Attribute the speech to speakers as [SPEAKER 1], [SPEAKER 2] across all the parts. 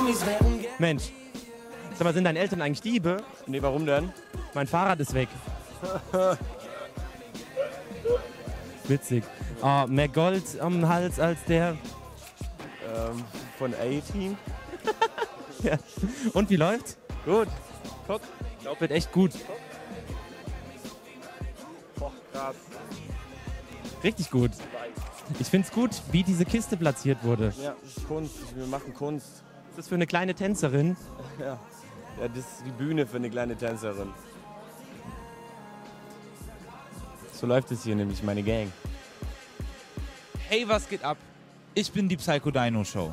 [SPEAKER 1] Mensch, sag mal, sind deine Eltern eigentlich Diebe?
[SPEAKER 2] Nee, warum denn?
[SPEAKER 1] Mein Fahrrad ist weg. Witzig. Oh, mehr Gold am Hals als der.
[SPEAKER 2] Von A-Team.
[SPEAKER 1] Ja. Und wie läuft's?
[SPEAKER 2] Gut. Guck.
[SPEAKER 1] Ich glaube, wird echt gut.
[SPEAKER 2] Boah, krass.
[SPEAKER 1] Richtig gut. Ich find's gut, wie diese Kiste platziert wurde.
[SPEAKER 2] Ja, das ist Kunst. Wir machen Kunst.
[SPEAKER 1] Das ist für eine kleine Tänzerin.
[SPEAKER 2] Ja. Ja, das ist die Bühne für eine kleine Tänzerin. So läuft es hier nämlich, meine Gang.
[SPEAKER 3] Hey, was geht ab? Ich bin die Psycho Dino Show.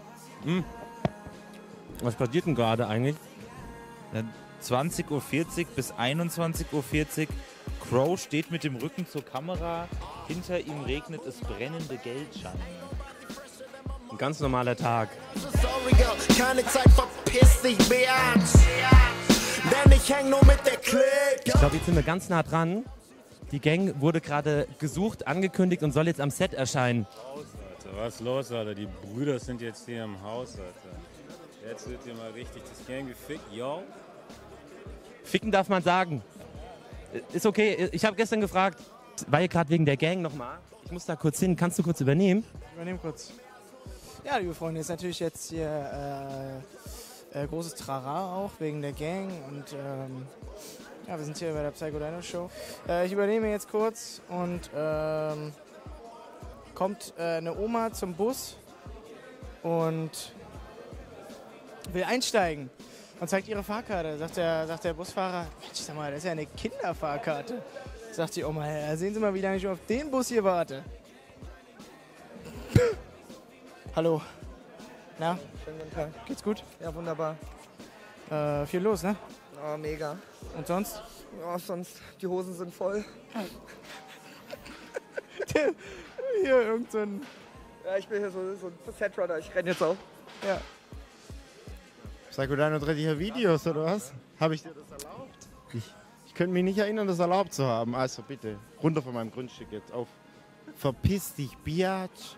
[SPEAKER 1] Was passiert denn gerade eigentlich?
[SPEAKER 3] 20:40 Uhr bis 21:40 Uhr. Crow steht mit dem Rücken zur Kamera. Hinter ihm regnet es brennende Geldscheine.
[SPEAKER 1] Ein ganz normaler Tag.
[SPEAKER 4] Sorry, Girl, keine Zeit, verpiss dich, Bitch. Denn ich häng nur mit der Clique.
[SPEAKER 1] Ich glaube, jetzt sind wir ganz nah dran. Die Gang wurde gerade gesucht, angekündigt und soll jetzt am Set erscheinen.
[SPEAKER 5] Was ist los, Alter? Die Brüder sind jetzt hier im Haus, Alter. Jetzt wird hier mal richtig das Gang gefickt, yo.
[SPEAKER 1] Ficken darf man sagen. Ist okay, ich habe gestern gefragt, war hier gerade wegen der Gang nochmal? Ich muss da kurz hin, kannst du kurz übernehmen?
[SPEAKER 6] Ich übernehme kurz. Ja, liebe Freunde, ist natürlich jetzt hier großes Trara auch wegen der Gang und ja, wir sind hier bei der Psycho Dino Show. Ich übernehme jetzt kurz und kommt eine Oma zum Bus und will einsteigen und zeigt ihre Fahrkarte. Sagt der Busfahrer, Mensch, sag mal, das ist ja eine Kinderfahrkarte. Sagt die Oma, ja, sehen Sie mal, wie lange ich auf den Bus hier warte. Hallo. Na?
[SPEAKER 7] Schönen guten Tag.
[SPEAKER 6] Geht's gut?
[SPEAKER 7] Ja, wunderbar.
[SPEAKER 6] Viel los, ne?
[SPEAKER 7] Oh, mega.
[SPEAKER 6] Und sonst?
[SPEAKER 7] Ja, sonst, die Hosen sind voll.
[SPEAKER 6] Hier irgend so ein...
[SPEAKER 7] Ja, ich bin hier so ein Setrunner, ich renn jetzt auch.
[SPEAKER 6] Ja.
[SPEAKER 8] Psycho Dino dreht hier Videos, oder was? Habe ich dir das erlaubt? Ich könnte mich nicht erinnern, das erlaubt zu haben. Also bitte, runter von meinem Grundstück jetzt auf. Verpiss dich, Biatch.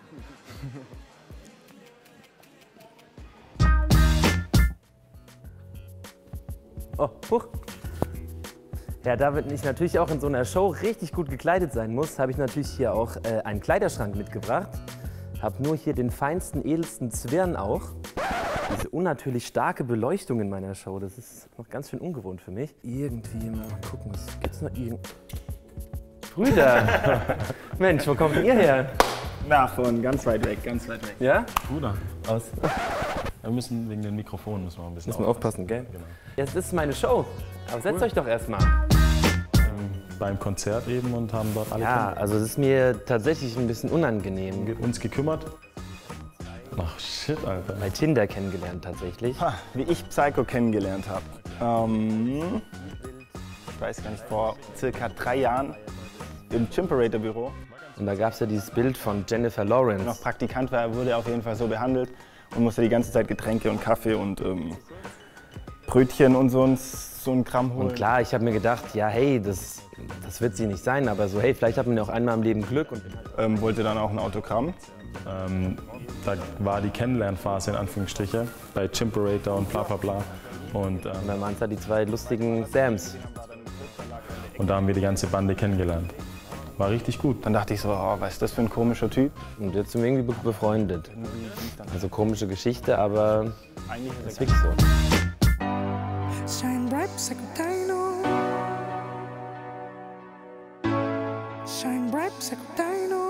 [SPEAKER 1] Oh, huch. Ja, da ich natürlich auch in so einer Show richtig gut gekleidet sein muss, habe ich natürlich hier auch einen Kleiderschrank mitgebracht. Habe nur hier den feinsten, edelsten Zwirn auch. Diese unnatürlich starke Beleuchtung in meiner Show, das ist noch ganz schön ungewohnt für mich. Irgendwie mal gucken, was gibt's noch? Brüder! Mensch, wo kommt ihr her?
[SPEAKER 9] Na, von ganz weit weg, ganz weit weg.
[SPEAKER 1] Ja?
[SPEAKER 5] Bruder.
[SPEAKER 1] Aus.
[SPEAKER 5] Wir müssen wegen den Mikrofonen müssen wir ein bisschen
[SPEAKER 1] Müssen wir aufpassen, gell?
[SPEAKER 5] Genau.
[SPEAKER 1] Jetzt ist meine Show. Aber setzt euch doch erstmal.
[SPEAKER 5] Beim Konzert eben und haben dort alle
[SPEAKER 1] Ja, also es ist mir tatsächlich ein bisschen unangenehm.
[SPEAKER 5] uns gekümmert. Ach shit, Alter.
[SPEAKER 1] Bei Tinder kennengelernt tatsächlich.
[SPEAKER 9] Wie ich Psycho kennengelernt habe. Ich weiß gar nicht, vor circa 3 Jahren im Chimperator-Büro.
[SPEAKER 1] Und da gab es ja dieses Bild von Jennifer Lawrence.
[SPEAKER 9] Noch Praktikant war, wurde er auf jeden Fall so behandelt und musste die ganze Zeit Getränke und Kaffee und Brötchen und so ein Kram holen.
[SPEAKER 1] Und klar, ich habe mir gedacht, ja hey, das wird sie nicht sein, aber so hey, vielleicht hat man ja auch einmal im Leben Glück. Und
[SPEAKER 9] wollte dann auch ein Autogramm.
[SPEAKER 5] Da war die Kennenlernphase in Anführungsstriche bei Chimperator und bla bla bla. Und
[SPEAKER 1] dann waren es halt die 2 lustigen Sams.
[SPEAKER 5] Und da haben wir die ganze Bande kennengelernt. War richtig gut.
[SPEAKER 9] Dann dachte ich so, oh, was ist das für ein komischer Typ?
[SPEAKER 1] Und jetzt sind wir irgendwie befreundet. Also komische Geschichte, aber das ist wirklich so.
[SPEAKER 10] Shine bright, Psycho Dino. Shine bright, Psycho Dino.